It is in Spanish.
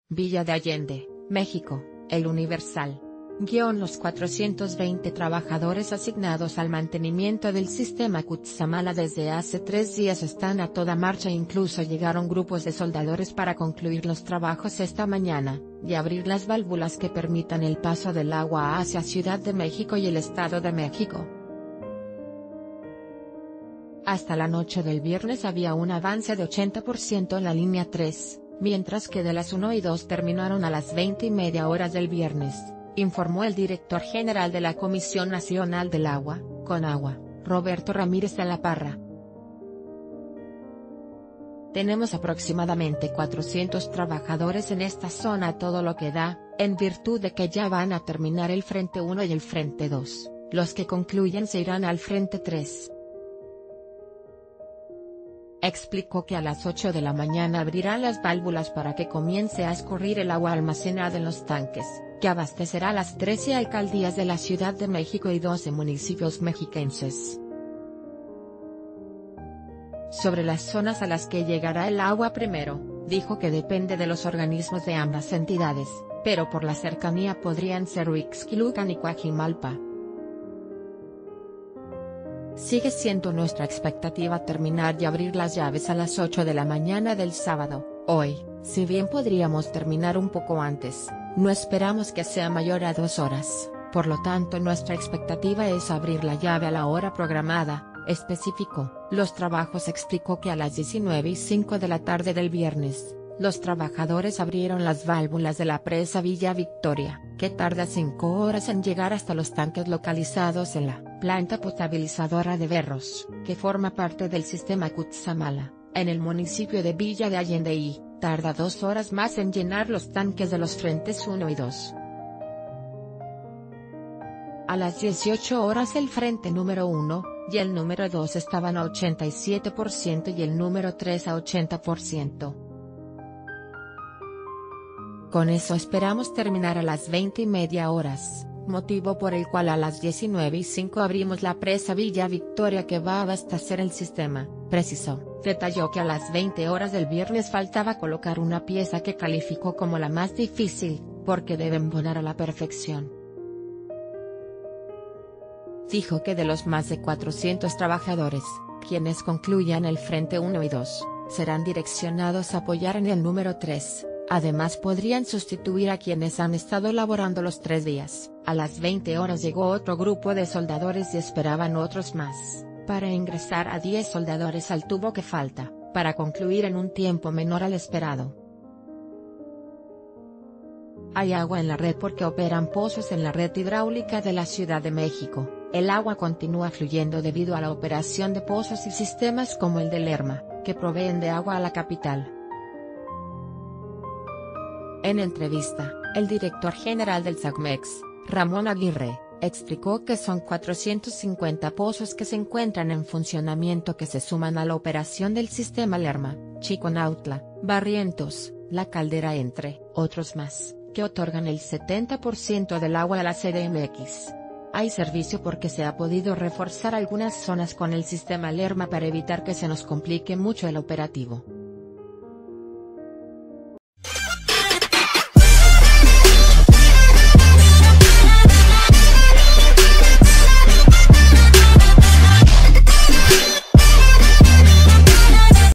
Villa de Allende, México, El Universal. Los 420 trabajadores asignados al mantenimiento del sistema Cutzamala desde hace 3 días están a toda marcha. Incluso llegaron grupos de soldadores para concluir los trabajos esta mañana, y abrir las válvulas que permitan el paso del agua hacia Ciudad de México y el Estado de México. Hasta la noche del viernes había un avance de 80% en la línea 3, mientras que de las 1 y 2 terminaron a las 20:30 del viernes, informó el director general de la Comisión Nacional del Agua, Conagua, Roberto Ramírez de la Parra. Tenemos aproximadamente 400 trabajadores en esta zona a todo lo que da, en virtud de que ya van a terminar el frente 1 y el frente 2, los que concluyen se irán al frente 3. Explicó que a las 8 de la mañana abrirán las válvulas para que comience a escurrir el agua almacenada en los tanques, que abastecerá las 13 alcaldías de la Ciudad de México y 12 municipios mexiquenses. Sobre las zonas a las que llegará el agua primero, dijo que depende de los organismos de ambas entidades, pero por la cercanía podrían ser Huixquilucan y Coajimalpa. Sigue siendo nuestra expectativa terminar y abrir las llaves a las 8 de la mañana del sábado. Hoy, si bien podríamos terminar un poco antes, no esperamos que sea mayor a 2 horas, por lo tanto nuestra expectativa es abrir la llave a la hora programada, especificó. Los trabajos explicó que a las 19:05 de la tarde del viernes, los trabajadores abrieron las válvulas de la presa Villa Victoria, que tarda 5 horas en llegar hasta los tanques localizados en la planta potabilizadora de Berros, que forma parte del sistema Cutzamala, en el municipio de Villa de Allende y tarda 2 horas más en llenar los tanques de los frentes 1 y 2. A las 18 horas el frente número 1, y el número 2 estaban a 87% y el número 3 a 80%. Con eso esperamos terminar a las 20:30, motivo por el cual a las 19:05 abrimos la presa Villa Victoria que va a abastecer el sistema, precisó. Detalló que a las 20 horas del viernes faltaba colocar una pieza que calificó como la más difícil, porque debe embonar a la perfección. Dijo que de los más de 400 trabajadores, quienes concluyan el frente 1 y 2, serán direccionados a apoyar en el número 3, además podrían sustituir a quienes han estado laborando los 3 días. A las 20 horas llegó otro grupo de soldadores y esperaban otros más, para ingresar a 10 soldadores al tubo que falta, para concluir en un tiempo menor al esperado. Hay agua en la red porque operan pozos en la red hidráulica de la Ciudad de México. El agua continúa fluyendo debido a la operación de pozos y sistemas como el de Lerma, que proveen de agua a la capital. En entrevista, el director general del SACMEX, Ramón Aguirre, explicó que son 450 pozos que se encuentran en funcionamiento que se suman a la operación del sistema Lerma, Chiconautla, Barrientos, La Caldera entre otros más, que otorgan el 70% del agua a la CDMX. Hay servicio porque se ha podido reforzar algunas zonas con el sistema Lerma para evitar que se nos complique mucho el operativo.